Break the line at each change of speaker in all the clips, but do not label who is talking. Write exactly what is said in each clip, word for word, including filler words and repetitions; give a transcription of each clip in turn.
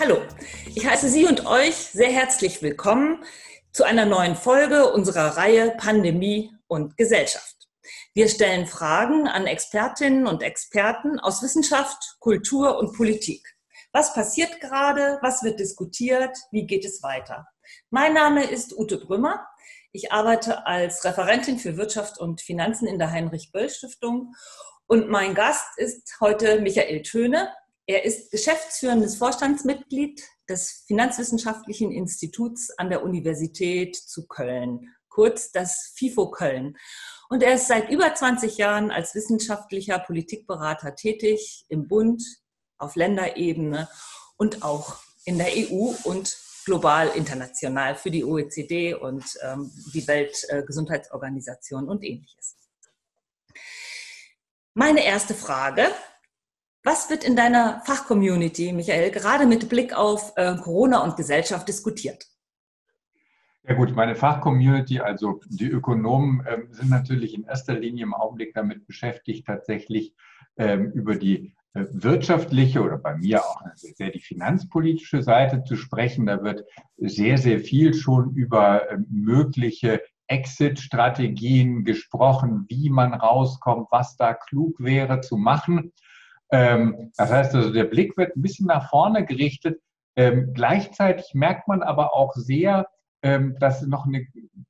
Hallo, ich heiße Sie und euch sehr herzlich willkommen zu einer neuen Folge unserer Reihe Pandemie und Gesellschaft. Wir stellen Fragen an Expertinnen und Experten aus Wissenschaft, Kultur und Politik. Was passiert gerade? Was wird diskutiert? Wie geht es weiter? Mein Name ist Ute Brümmer. Ich arbeite als Referentin für Wirtschaft und Finanzen in der Heinrich-Böll-Stiftung und mein Gast ist heute Michael Töne. Er ist geschäftsführendes Vorstandsmitglied des Finanzwissenschaftlichen Instituts an der Universität zu Köln, kurz das FIFO Köln. Und er ist seit über zwanzig Jahren als wissenschaftlicher Politikberater tätig im Bund, auf Länderebene und auch in der E U und global international für die O E C D und ähm, die Weltgesundheitsorganisation und ähnliches. Meine erste Frage: Was wird in deiner Fachcommunity, Michael, gerade mit Blick auf äh, Corona und Gesellschaft diskutiert?
Ja gut, meine Fachcommunity, also die Ökonomen, äh, sind natürlich in erster Linie im Augenblick damit beschäftigt, tatsächlich ähm, über die äh, wirtschaftliche oder bei mir auch sehr die finanzpolitische Seite zu sprechen. Da wird sehr, sehr viel schon über äh, mögliche Exit-Strategien gesprochen, wie man rauskommt, was da klug wäre zu machen. Ähm, das heißt also, der Blick wird ein bisschen nach vorne gerichtet. Ähm, gleichzeitig merkt man aber auch sehr, ähm, dass noch eine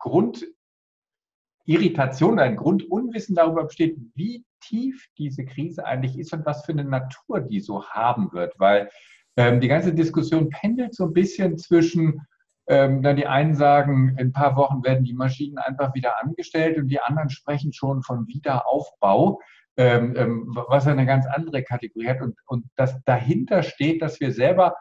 Grundirritation, ein Grundunwissen darüber besteht, wie tief diese Krise eigentlich ist und was für eine Natur die so haben wird. Weil ähm, die ganze Diskussion pendelt so ein bisschen zwischen, ähm, dann die einen sagen, in ein paar Wochen werden die Maschinen einfach wieder angestellt und die anderen sprechen schon von Wiederaufbau. Ähm, ähm, was eine ganz andere Kategorie hat und, und das dahinter steht, dass wir selber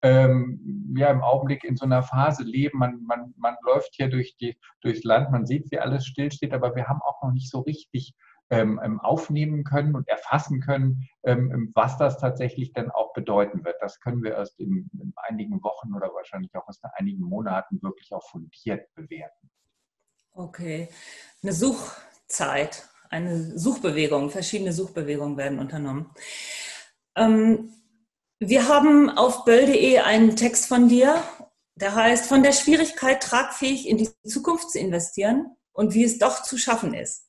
ähm, ja im Augenblick in so einer Phase leben. Man, man, man läuft hier durch die, durchs Land, man sieht, wie alles stillsteht, aber wir haben auch noch nicht so richtig ähm, aufnehmen können und erfassen können, ähm, was das tatsächlich dann auch bedeuten wird. Das können wir erst in, in einigen Wochen oder wahrscheinlich auch erst in einigen Monaten wirklich auch fundiert bewerten.
Okay, eine Suchzeit. Eine Suchbewegung, verschiedene Suchbewegungen werden unternommen. Ähm, wir haben auf böll punkt de einen Text von dir, der heißt: Von der Schwierigkeit, tragfähig in die Zukunft zu investieren und wie es doch zu schaffen ist.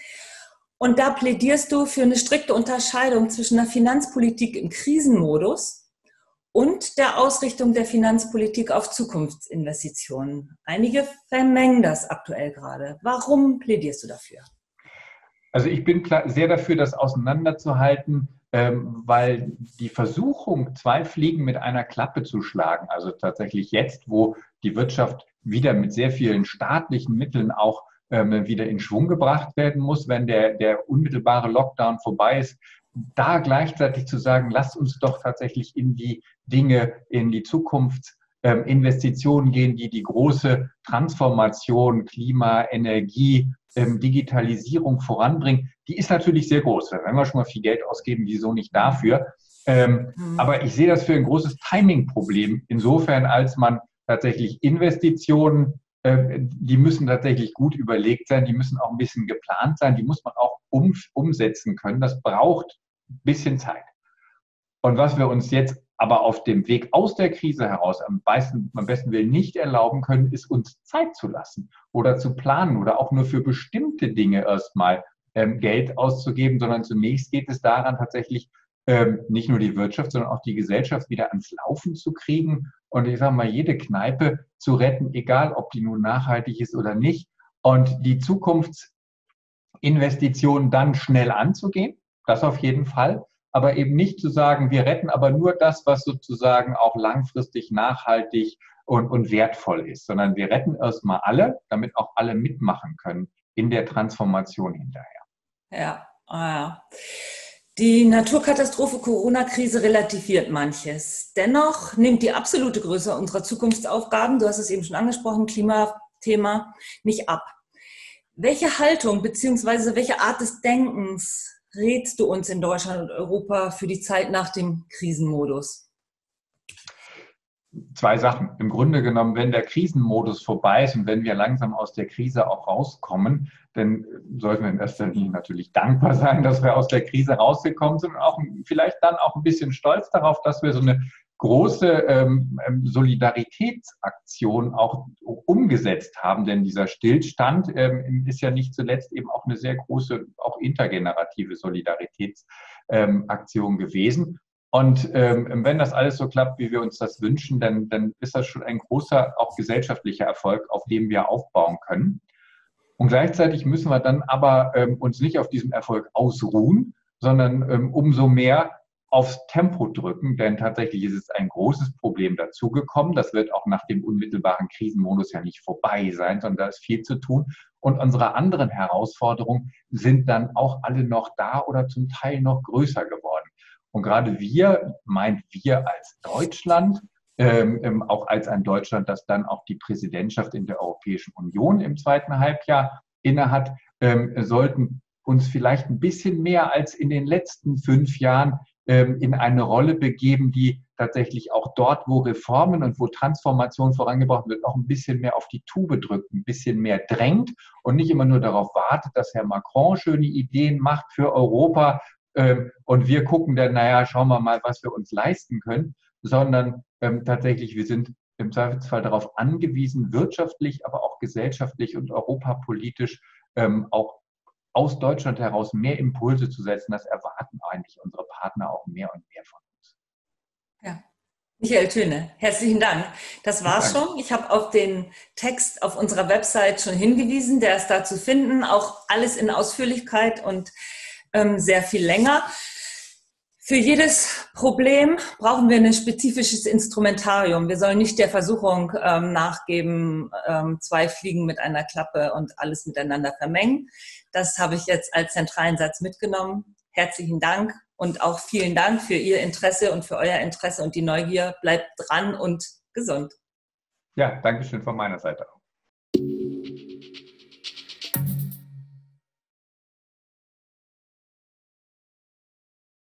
Und da plädierst du für eine strikte Unterscheidung zwischen der Finanzpolitik im Krisenmodus und der Ausrichtung der Finanzpolitik auf Zukunftsinvestitionen. Einige vermengen das aktuell gerade. Warum plädierst du dafür?
Also ich bin sehr dafür, das auseinanderzuhalten, weil die Versuchung, zwei Fliegen mit einer Klappe zu schlagen, also tatsächlich jetzt, wo die Wirtschaft wieder mit sehr vielen staatlichen Mitteln auch wieder in Schwung gebracht werden muss, wenn der, der unmittelbare Lockdown vorbei ist, da gleichzeitig zu sagen, lasst uns doch tatsächlich in die Dinge, in die Zukunftsinvestitionen gehen, die die große Transformation, Klima, Energie, Digitalisierung voranbringen, die ist natürlich sehr groß. Da werden wir schon mal viel Geld ausgeben, wieso nicht dafür. Ähm, mhm. Aber ich sehe das für ein großes Timing-Problem, insofern als man tatsächlich Investitionen, äh, die müssen tatsächlich gut überlegt sein, die müssen auch ein bisschen geplant sein, die muss man auch um, umsetzen können. Das braucht ein bisschen Zeit. Und was wir uns jetzt aber auf dem Weg aus der Krise heraus am besten, am besten Willen nicht erlauben können, ist uns Zeit zu lassen oder zu planen oder auch nur für bestimmte Dinge erstmal ähm, Geld auszugeben, sondern zunächst geht es daran, tatsächlich ähm, nicht nur die Wirtschaft, sondern auch die Gesellschaft wieder ans Laufen zu kriegen und ich sage mal, jede Kneipe zu retten, egal ob die nun nachhaltig ist oder nicht, und die Zukunftsinvestitionen dann schnell anzugehen, das auf jeden Fall. Aber eben nicht zu sagen, wir retten aber nur das, was sozusagen auch langfristig nachhaltig und, und wertvoll ist, sondern wir retten erstmal alle, damit auch alle mitmachen können in der Transformation hinterher.
Ja, ja. Die Naturkatastrophe Corona-Krise relativiert manches. Dennoch nimmt die absolute Größe unserer Zukunftsaufgaben, du hast es eben schon angesprochen, Klimathema, nicht ab. Welche Haltung bzw. welche Art des Denkens rätst du uns in Deutschland und Europa für die Zeit nach dem Krisenmodus?
Zwei Sachen. Im Grunde genommen, wenn der Krisenmodus vorbei ist und wenn wir langsam aus der Krise auch rauskommen, dann sollten wir in erster Linie natürlich dankbar sein, dass wir aus der Krise rausgekommen sind und auch vielleicht dann auch ein bisschen stolz darauf, dass wir so eine große ähm, Solidaritätsaktion auch umgesetzt haben. Denn dieser Stillstand ähm, ist ja nicht zuletzt eben auch eine sehr große, auch intergenerative Solidaritätsaktion ähm, gewesen. Und ähm, wenn das alles so klappt, wie wir uns das wünschen, dann, dann ist das schon ein großer, auch gesellschaftlicher Erfolg, auf dem wir aufbauen können. Und gleichzeitig müssen wir dann aber ähm, uns nicht auf diesem Erfolg ausruhen, sondern ähm, umso mehr aufs Tempo drücken, denn tatsächlich ist es ein großes Problem dazugekommen. Das wird auch nach dem unmittelbaren Krisenmodus ja nicht vorbei sein, sondern da ist viel zu tun. Und unsere anderen Herausforderungen sind dann auch alle noch da oder zum Teil noch größer geworden. Und gerade wir, meint wir als Deutschland, ähm, auch als ein Deutschland, das dann auch die Präsidentschaft in der Europäischen Union im zweiten Halbjahr innehat, ähm, sollten uns vielleicht ein bisschen mehr als in den letzten fünf Jahren ähm, in eine Rolle begeben, die tatsächlich auch dort, wo Reformen und wo Transformation vorangebracht wird, auch ein bisschen mehr auf die Tube drückt, ein bisschen mehr drängt und nicht immer nur darauf wartet, dass Herr Macron schöne Ideen macht für Europa ähm, und wir gucken dann, naja, schauen wir mal, was wir uns leisten können, sondern ähm, tatsächlich, wir sind im Zweifelsfall darauf angewiesen, wirtschaftlich, aber auch gesellschaftlich und europapolitisch ähm, auch aus Deutschland heraus mehr Impulse zu setzen. Das erwarten eigentlich unsere Partner auch mehr und mehr von uns.
Ja. Michael Töne, herzlichen Dank. Das war's schon. Ich habe auf den Text auf unserer Website schon hingewiesen. Der ist da zu finden. Auch alles in Ausführlichkeit und ähm, sehr viel länger. Für jedes Problem brauchen wir ein spezifisches Instrumentarium. Wir sollen nicht der Versuchung ähm, nachgeben, ähm, zwei Fliegen mit einer Klappe und alles miteinander vermengen. Das habe ich jetzt als zentralen Satz mitgenommen. Herzlichen Dank und auch vielen Dank für Ihr Interesse und für euer Interesse und die Neugier. Bleibt dran und gesund.
Ja, danke schön von meiner Seite auch.